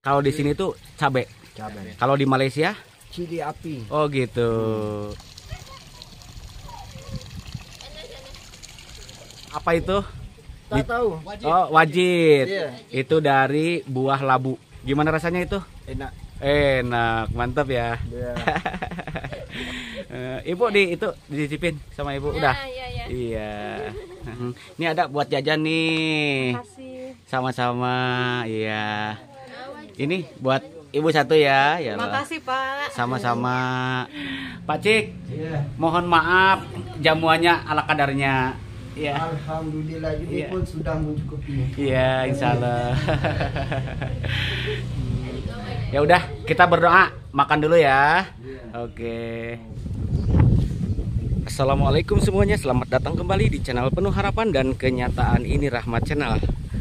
Kalau di sini tuh cabe. Cabai. Kalau di Malaysia? Cili api. Oh gitu. Apa itu? Tak tahu. Oh, wajit. Iya. Itu dari buah labu. Gimana rasanya itu? Enak. Enak, mantap ya. Iya. Ibu itu dicicipin sama ibu udah. Iya. Iya. Ini ada buat jajan nih. Makasih. Sama-sama. Iya. Ini buat ibu satu ya. Ya Allah. Makasih Pak. Sama-sama. Pak Cik, Iya. mohon maaf jamuannya ala kadarnya. Iya. Alhamdulillah ini Iya. pun sudah mencukupi. Iya, insya Allah. Ya udah, kita berdoa, makan dulu ya. Oke. Assalamualaikum semuanya, selamat datang kembali di channel Penuh Harapan dan Kenyataan. Ini Rahmat Channel.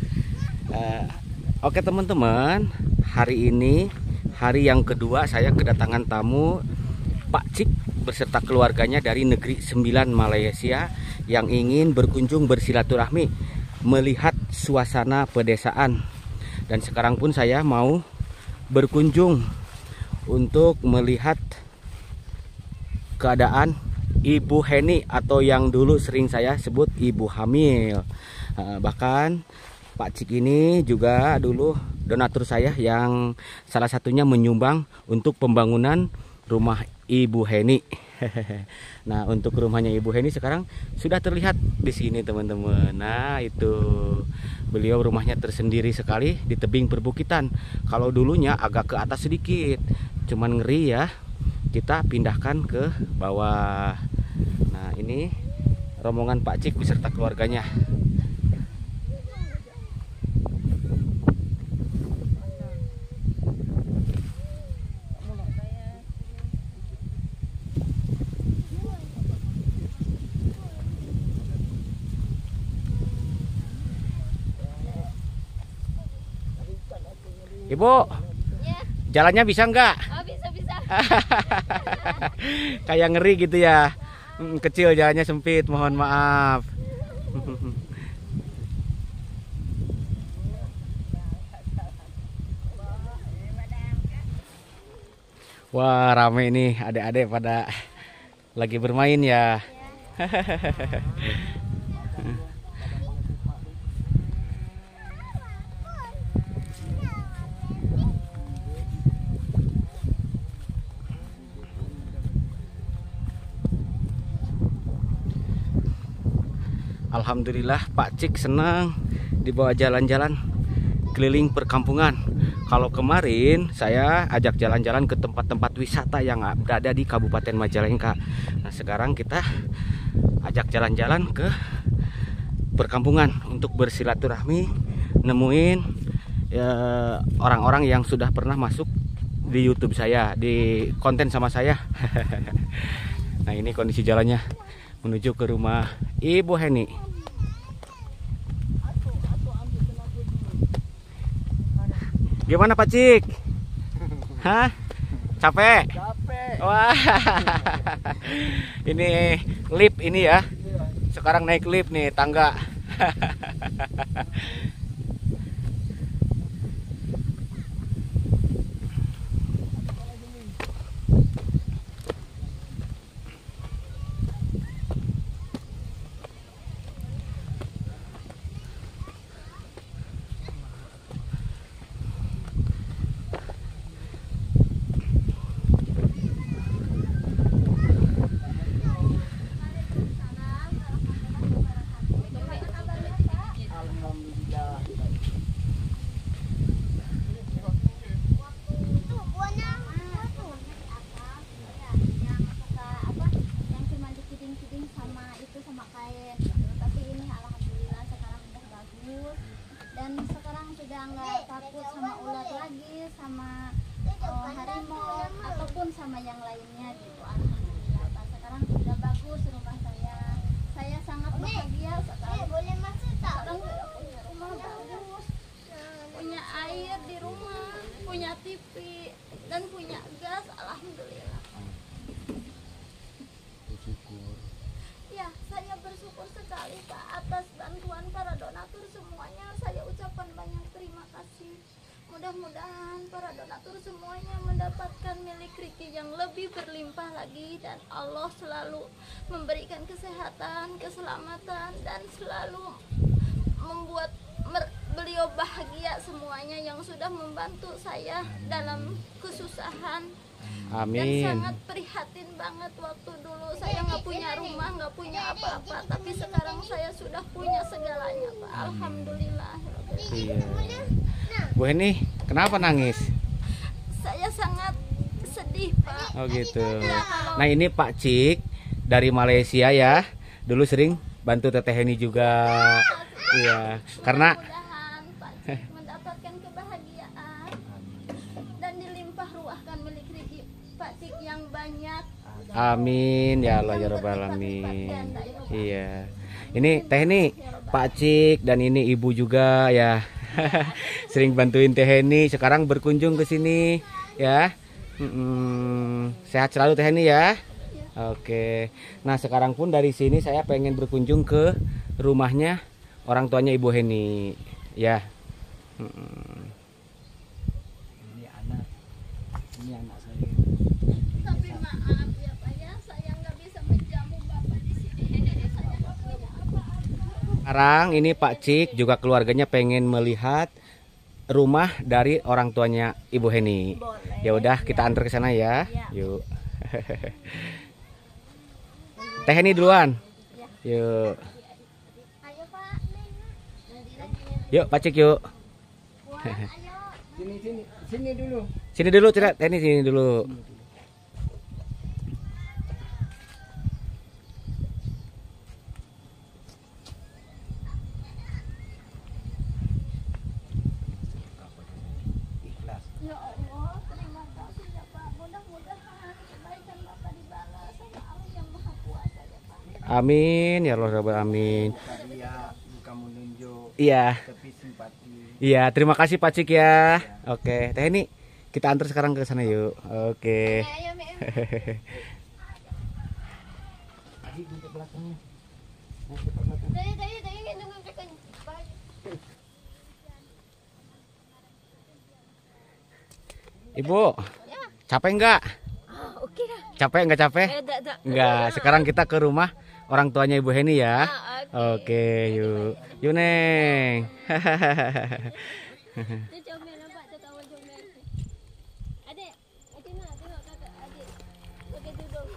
Oke teman-teman, hari ini hari yang kedua saya kedatangan tamu Pak Cik beserta keluarganya dari negeri 9 Malaysia yang ingin berkunjung bersilaturahmi melihat suasana pedesaan. Dan sekarang pun saya mau berkunjung untuk melihat keadaan Ibu Heni atau yang dulu sering saya sebut Ibu Hamil. Bahkan Pak Cik ini juga dulu donatur saya yang salah satunya menyumbang untuk pembangunan rumah Ibu Heni. Nah, untuk rumahnya Ibu Heni sekarang sudah terlihat di sini teman-teman. Nah, itu beliau rumahnya tersendiri sekali di tebing perbukitan. Kalau dulunya agak ke atas sedikit, cuman ngeri ya. Kita pindahkan ke bawah. Nah, ini rombongan Pak Cik beserta keluarganya. Ibu, Ya. jalannya bisa nggak? Oh, bisa. Kayak ngeri gitu ya. Kecil jalannya sempit, mohon maaf. Wah, rame nih adik-adik pada lagi bermain ya. Alhamdulillah Pak Cik senang dibawa jalan-jalan keliling perkampungan. Kalau kemarin saya ajak jalan-jalan ke tempat-tempat wisata yang berada di Kabupaten Majalengka. Nah, sekarang kita ajak jalan-jalan ke perkampungan untuk bersilaturahmi, nemuin orang-orang yang sudah pernah masuk di YouTube saya, di konten sama saya. Nah, ini kondisi jalannya menuju ke rumah Ibu Heni. Gimana Pak Cik? Hah? Capek? Capek. Wah. Ini lift ini ya. Sekarang naik lift nih, tangga. Alhamdulillah. Yang cuma dikiding-kiding sama kain. Tapi ini alhamdulillah sekarang udah bagus. Dan sekarang sudah nggak takut sama ular lagi, sama harimau ataupun sama yang lainnya gitu. Alhamdulillah Pak. Sekarang sudah bagus rumah saya. Saya sangat bahagia sekarang. Sekarang sudah punya rumah bagus, punya air di rumah, punya TV dan punya gas. Alhamdulillah. Ya, saya bersyukur sekali Pak atas bantuan para donatur semuanya. Saya ucapkan banyak terima kasih. mudah-mudahan para donatur semuanya mendapatkan milik rezeki yang lebih berlimpah lagi, dan Allah selalu memberikan kesehatan, keselamatan, dan selalu membuat beliau bahagia semuanya yang sudah membantu saya dalam kesusahan. Dan Amin. sangat prihatin banget waktu dulu saya nggak punya rumah, nggak punya apa-apa, tapi sekarang saya sudah punya segalanya, Pak. Alhamdulillah. Iya. Bu Heni, kenapa nangis? Saya sangat sedih, Pak. Oh gitu. Ya, kalau Nah ini Pak Cik dari Malaysia ya. Dulu sering bantu Teteh Heni juga. Iya. Karena mudah-mudahan Pak Cik mendapatkan kebahagiaan dan dilimpah ruahkan milik rezeki Pak Cik yang banyak. amin ya Allah ya Rabbal alamin. Iya. Ini Teh Heni, Pak Cik dan ini Ibu juga ya. Sering bantuin Teh Heni, sekarang berkunjung ke sini ya. Sehat selalu Teh Heni ya. Oke. Nah, sekarang pun dari sini saya pengen berkunjung ke rumahnya orang tuanya Ibu Heni ya. Ini anak saya. Tapi maaf ya Pak ya, saya nggak bisa menjamu Bapak di sini. Saya nggak punya apa-apa. Sekarang ini Pak Cik juga keluarganya pengen melihat rumah dari orang tuanya Ibu Heni. Boleh. Ya udah kita antar ke sana ya. Ya. Yuk. Teh Heni duluan. Yuk. Ayo Pak. Yuk Pak Cik yuk. Puan, ayo. Sini dulu. Sini dulu tidak, Teh Heni sini dulu. Ikhlas. Ya Allah, terima kasih ya Pak. Mudah-mudahan kebaikan Bapak dibalas sama Allah yang Maha Kuasa ya Pak. Amin ya Allah Rabbal alamin. Tadi ya bukan menunjuk, Iya. tapi simpati. Iya, terima kasih Pak Cik ya. Oke, Teh Heni, kita antar sekarang ke sana yuk. Oke. Ayo, Mem. Tadi duduk belakangnya. Tadi kan nunggu kan. Ibu, capek enggak? Oke dah. Capek enggak capek? Tak. Enggak, sekarang kita ke rumah orang tuanya Ibu Heni ya. Oke, yuk. Yuk, Neng. Tu comel nampak tu kawan comel tu. Adik, adik nak tengok kakak adik. Pakai tudung.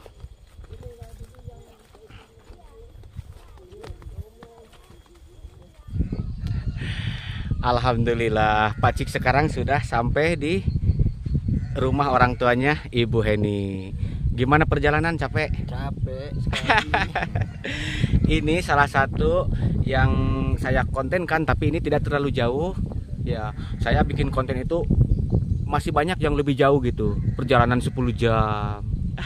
Alhamdulillah, Pak Cik sekarang sudah sampai di rumah orang tuanya Ibu Heni. Gimana perjalanan, capek? Capek sekali. Ini salah satu yang saya kontenkan, tapi ini tidak terlalu jauh. Ya, saya bikin konten itu masih banyak yang lebih jauh gitu. Perjalanan 10 jam.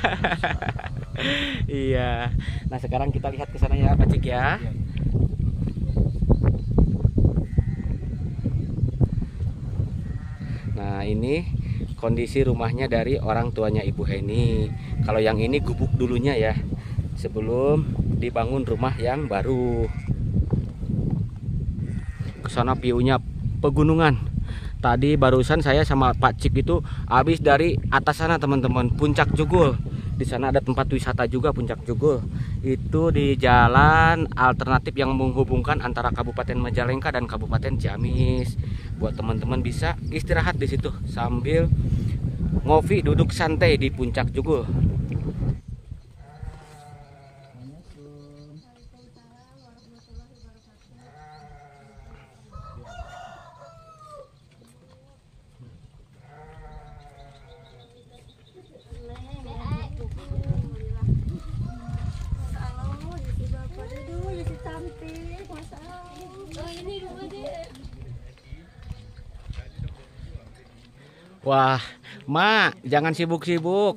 Iya. Nah, sekarang kita lihat ke sana ya, Pak Cik ya. Nah, ini kondisi rumahnya dari orang tuanya Ibu Heni. Kalau yang ini gubuk dulunya ya, sebelum dibangun rumah yang baru. Kesana view-nya pegunungan. Tadi barusan saya sama Pak Cik itu habis dari atas sana teman-teman, Puncak Jugul. Di sana ada tempat wisata juga, Puncak Jugul. Itu di jalan alternatif yang menghubungkan antara Kabupaten Majalengka dan Kabupaten Ciamis. Buat teman-teman bisa istirahat di situ sambil ngopi duduk santai di Puncak Jugul. Wah, Mak, jangan sibuk-sibuk.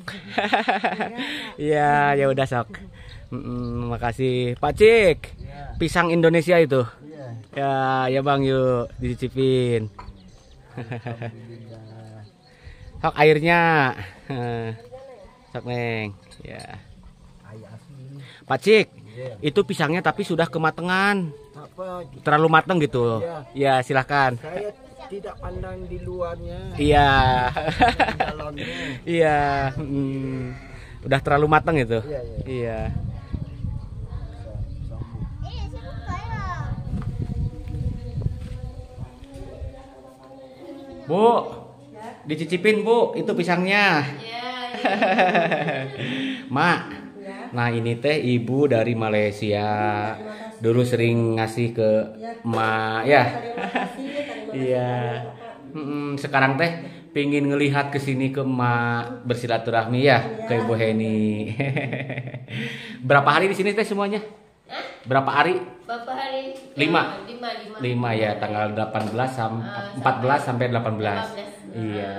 Iya, ya udah sok. Makasih, Pak Cik. Pisang Indonesia itu. Ya, ya Bang, yuk dicicipin. Sok airnya. Sok Neng. Ya. Pak Cik, itu pisangnya tapi sudah kematangan. Apa? Terlalu matang gitu. Iya. Ya, silahkan. Saya tidak pandang di luarnya, Iya. di dalamnya. Iya. Udah terlalu matang itu. Iya, iya. Iya. Bu, dicicipin Bu, itu pisangnya. Mak, nah ini teh ibu dari Malaysia. Dulu sering ngasih ke emak ya. Iya. Sekarang teh pingin ngelihat ke sini ke emak bersilaturahmi ya ke Ibu Heni. Berapa hari di sini teh semuanya? Berapa hari? Berapa hari? 5 ya, tanggal 14 14 sampai 18. Iya.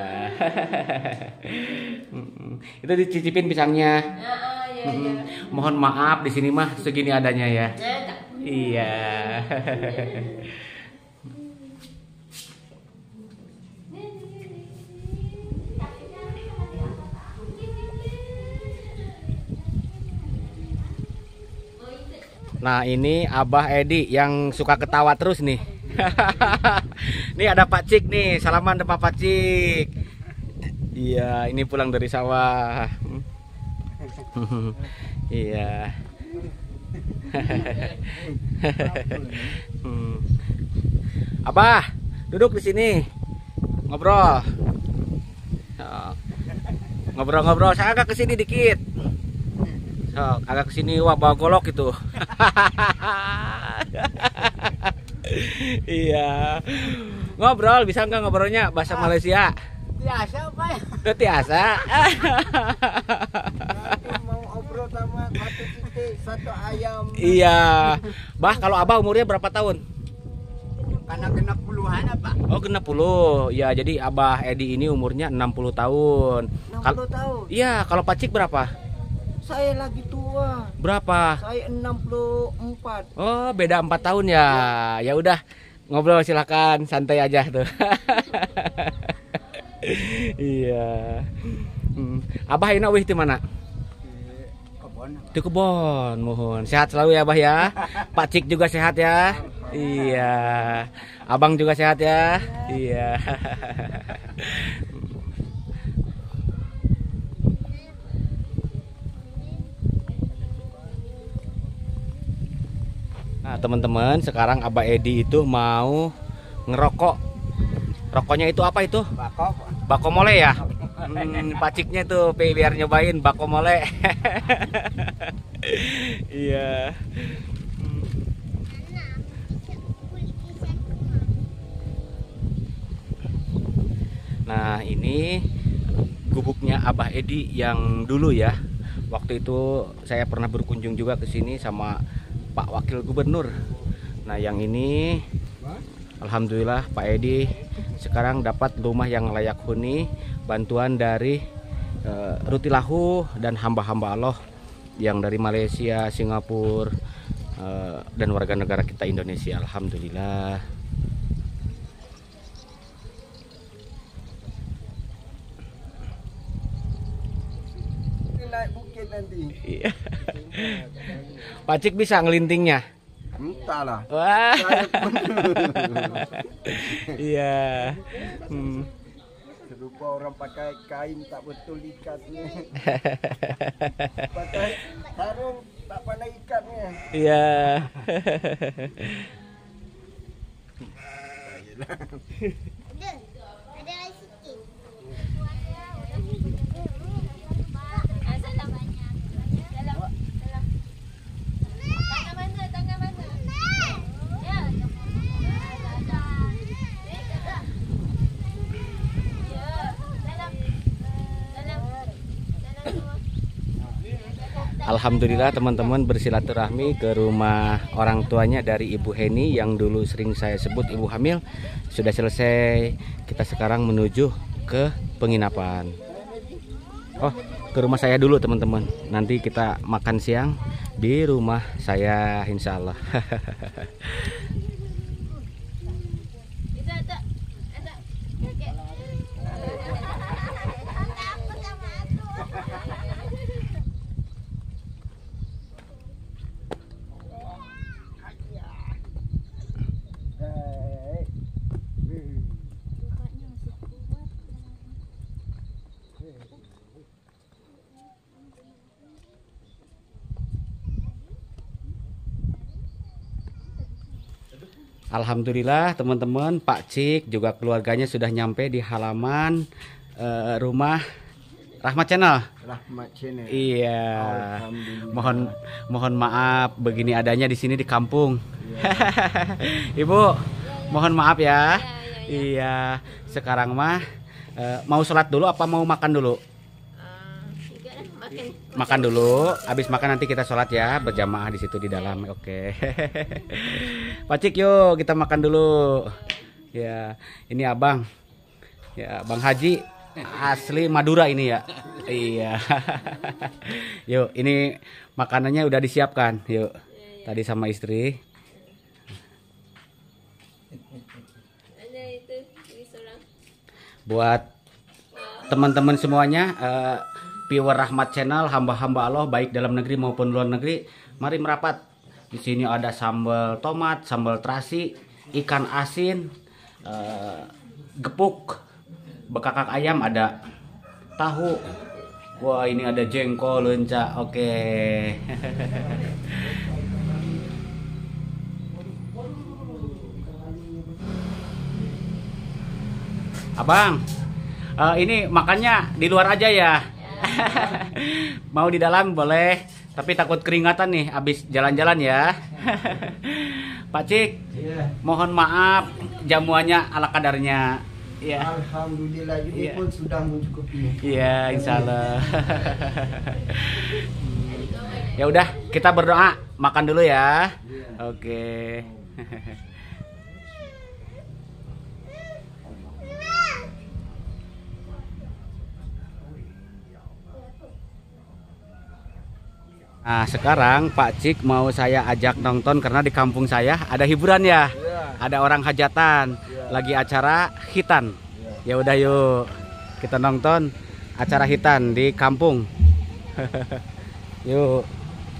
Itu dicicipin pisangnya. Ya. Mohon maaf di sini mah segini adanya ya. Iya. Nah ini Abah Edi yang suka ketawa terus nih. Nih ada Pak Cik nih, salaman sama Pak Cik. Iya, ini pulang dari sawah. Iya. Abah, duduk di sini. Ngobrol. Ngobrol-ngobrol, saya agak kesini dikit. Agak kesini, wah bawa golok itu. Iya. Ngobrol, bisa nggak ngobrolnya bahasa Malaysia? Biasa Pak. Udah biasa. Mau obrol sama satu titik, satu ayam. Iya. Bah, kalau Abah umurnya berapa tahun? Karena kena puluhan Pak. Oh, genap 10. Ya, jadi Abah Edi ini umurnya 60 tahun. 60 tahun. Iya, kalau Pak Cik berapa? Saya lagi tua. Berapa? Saya 64. Oh, beda 4 tahun ya. Ya udah, ngobrol silakan, santai aja tuh. Iya. Abah ini wih di mana? Di kebon, mohon. Sehat selalu ya, Abah ya. Pak Cik juga sehat ya. Iya. Abang juga sehat ya. Iya. Nah teman-teman, sekarang Abah Edi itu mau ngerokok. Rokoknya itu apa itu? Bako mole ya? Paciknya tuh biar nyobain bako mole. Iya. Nah ini gubuknya Abah Edi yang dulu ya. Waktu itu saya pernah berkunjung juga ke sini sama Pak Wakil Gubernur. Nah yang ini alhamdulillah Pak Edi sekarang dapat rumah yang layak huni, bantuan dari Rutilahu dan hamba-hamba Allah yang dari Malaysia, Singapura dan warga negara kita Indonesia. Alhamdulillah. Naik bukit nanti. Iya. Pak Cik bisa ngelintingnya? Entahlah. Wah. Iya. Serupa orang pakai kain tak betul ikatnya. Pakai sarung tak pandai ikatnya. Iya. Alhamdulillah teman-teman bersilaturahmi ke rumah orang tuanya dari Ibu Heni yang dulu sering saya sebut Ibu Hamil. Sudah selesai. Kita sekarang menuju ke penginapan. Oh, ke rumah saya dulu teman-teman. Nanti kita makan siang di rumah saya insya Allah. Alhamdulillah teman-teman, Pak Cik juga keluarganya sudah nyampe di halaman rumah Rahmat Channel. Rahmat Channel. Iya. Alhamdulillah. Mohon maaf begini adanya di sini di kampung. Ibu, mohon maaf ya. Iya. Sekarang mah mau sholat dulu apa mau makan dulu? Makan dulu, habis makan nanti kita sholat ya berjamaah di situ di dalam. Oke. Pak Cik, yuk kita makan dulu. Ya, ini abang. Ya, Bang Haji asli Madura ini ya. Iya. Yuk, ini makanannya udah disiapkan. Yuk. Tadi sama istri. Buat teman-teman semuanya, viewer Rahmat Channel, hamba-hamba Allah baik dalam negeri maupun luar negeri, mari merapat. Di sini ada sambal tomat, sambal terasi, ikan asin, gepuk, bekakak ayam, ada tahu. Wah, ini ada jengkol, lenca. Oke. Abang, ini makannya di luar aja ya. Mau di dalam boleh, tapi takut keringatan nih abis jalan-jalan ya. Pak Cik, mohon maaf jamuannya ala kadarnya. Ya. Alhamdulillah ini pun sudah mencukupi. Iya, insya Allah. Ya udah, kita berdoa makan dulu ya. Oke. Nah, sekarang Pak Cik mau saya ajak nonton karena di kampung saya ada hiburan ya. Ada orang hajatan, lagi acara hitan. Ya udah yuk. Kita nonton acara hitan di kampung. Yuk.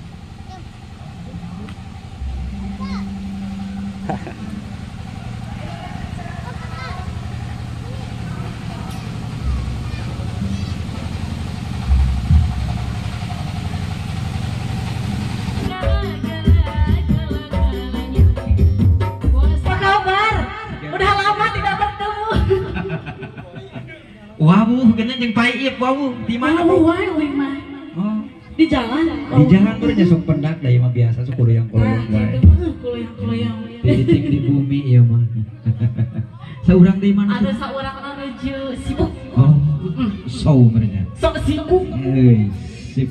Wawu, kena jeung paiip wawu. Di mana, Bu? Uing mah. Oh, Di jalan. di jalan baru nyesok pendak da ieu mah biasa sok kuloyang-kuloyang wae. Kuliah. Titik di bumi ieu mah. Saurang di mana? Ada seorang menuju sibuk. Oh, so merenya. Sok sibuk. Euy, sip.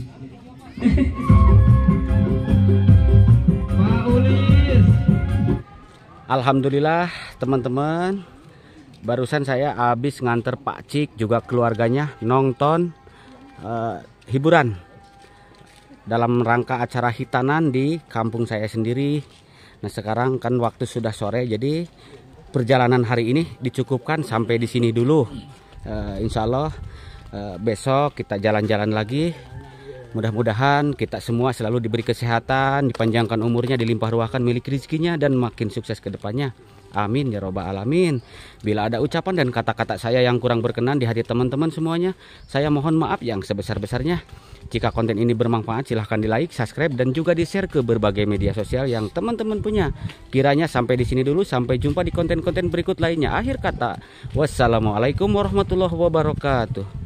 Pak Ulis. Alhamdulillah teman-teman, barusan saya habis nganter Pak Cik juga keluarganya nonton hiburan dalam rangka acara hitanan di kampung saya sendiri. Nah, sekarang kan waktu sudah sore, jadi perjalanan hari ini dicukupkan sampai di sini dulu. Insya Allah besok kita jalan-jalan lagi. Mudah-mudahan kita semua selalu diberi kesehatan, dipanjangkan umurnya, dilimpah ruahkan milik rezekinya, dan makin sukses ke depannya. Amin ya robbal alamin. Bila ada ucapan dan kata-kata saya yang kurang berkenan di hati teman-teman semuanya, saya mohon maaf yang sebesar-besarnya. Jika konten ini bermanfaat, silahkan di like, subscribe, dan juga di share ke berbagai media sosial yang teman-teman punya. Kiranya sampai di sini dulu, sampai jumpa di konten-konten berikut lainnya. Akhir kata, wassalamualaikum warahmatullahi wabarakatuh.